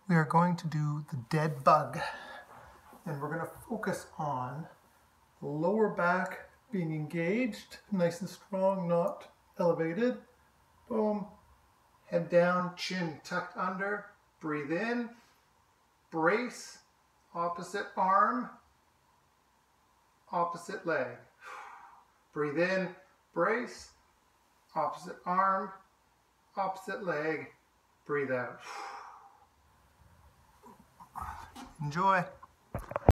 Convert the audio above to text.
we are going to do the dead bug, and we're going to focus on the lower back being engaged, nice and strong, not elevated. Boom. Head down, chin tucked under. Breathe in. Brace. Opposite arm. Opposite leg. Breathe in. Brace. Opposite arm. Opposite leg. Breathe out. Enjoy.